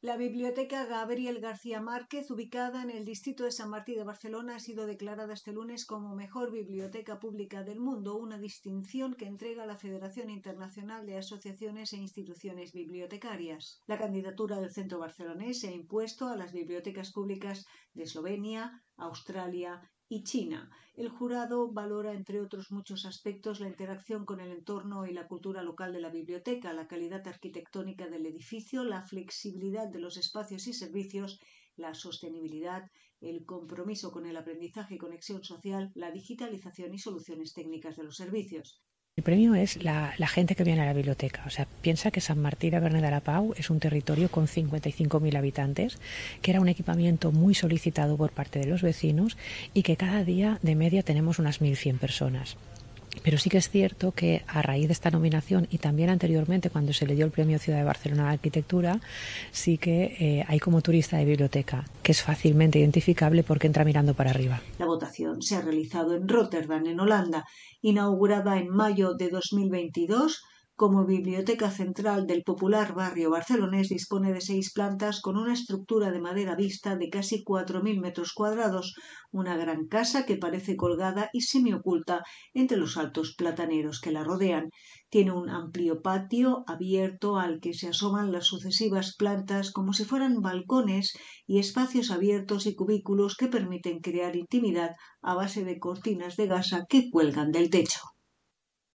La Biblioteca Gabriel García Márquez, ubicada en el distrito de Sant Martí de Barcelona, ha sido declarada este lunes como mejor biblioteca pública del mundo, una distinción que entrega la Federación Internacional de Asociaciones e Instituciones Bibliotecarias. La candidatura del centro barcelonés se ha impuesto a las bibliotecas públicas de Eslovenia, Australia y China. El jurado valora, entre otros muchos aspectos, la interacción con el entorno y la cultura local de la biblioteca, la calidad arquitectónica del edificio, la flexibilidad de los espacios y servicios, la sostenibilidad, el compromiso con el aprendizaje y conexión social, la digitalización y soluciones técnicas de los servicios. El premio es la gente que viene a la biblioteca. O sea, piensa que Sant Martí de Berneda la Pau es un territorio con 55.000 habitantes, que era un equipamiento muy solicitado por parte de los vecinos y que cada día de media tenemos unas 1.100 personas. Pero sí que es cierto que a raíz de esta nominación y también anteriormente cuando se le dio el premio Ciudad de Barcelona de Arquitectura, sí que hay como turista de biblioteca, que es fácilmente identificable porque entra mirando para arriba. La votación se ha realizado en Rotterdam, en Holanda, inaugurada en mayo de 2022. Como biblioteca central del popular barrio barcelonés, dispone de 6 plantas con una estructura de madera vista de casi 4.000 metros cuadrados, una gran casa que parece colgada y semioculta entre los altos plataneros que la rodean. Tiene un amplio patio abierto al que se asoman las sucesivas plantas como si fueran balcones y espacios abiertos y cubículos que permiten crear intimidad a base de cortinas de gasa que cuelgan del techo.